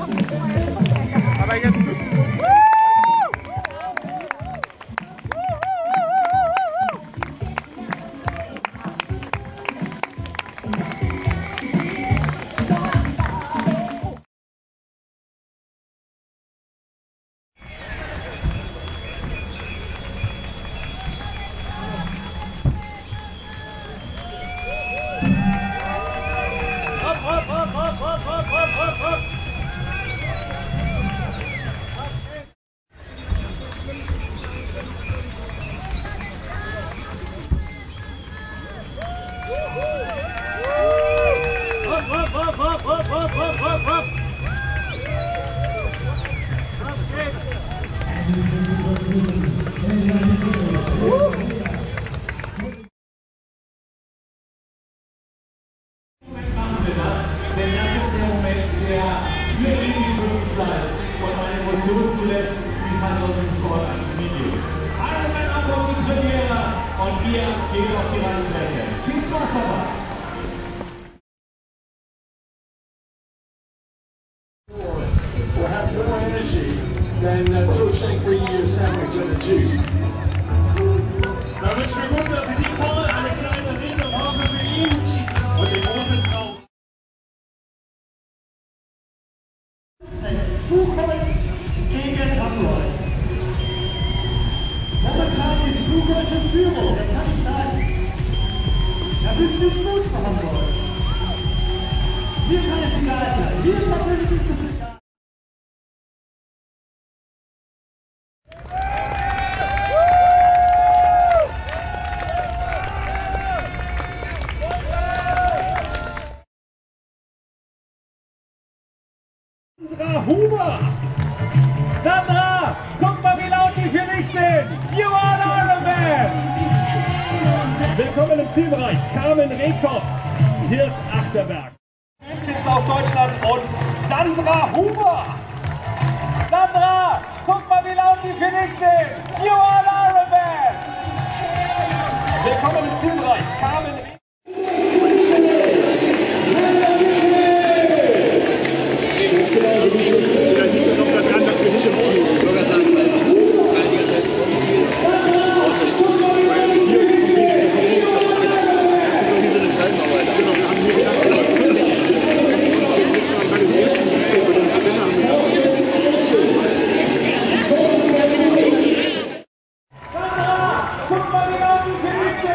Aber jetzt... Und wir gehen auf die Landfläche. Viel Spaß dabei! Will have more energy than Shake bringing you a sandwich and a juice. Da wünschen wir guten Appetit, Paul. Eine kleine Winterpause für ihn und den großen Traum. Buchholz gegen Hamburg. Momentan ist Buchholz in Führung, das kann ich sagen. Das ist nicht gut für Hamburg. Mir kann es egal sein. Mir persönlich ist es egal. Sandra Huber! Sandra, guck mal, wie laut die für dich sind! You are an Iron Man! Willkommen im Zielbereich, Carmen Rehkopf, Dirk Achterberg. Jetzt aus Deutschland und Sandra Huber! Sandra, guck mal, wie laut die für dich sind! You are an Iron Man! Willkommen im Zielbereich, Carmen Rehkopf. Guck mal, wie laut die für dich sind!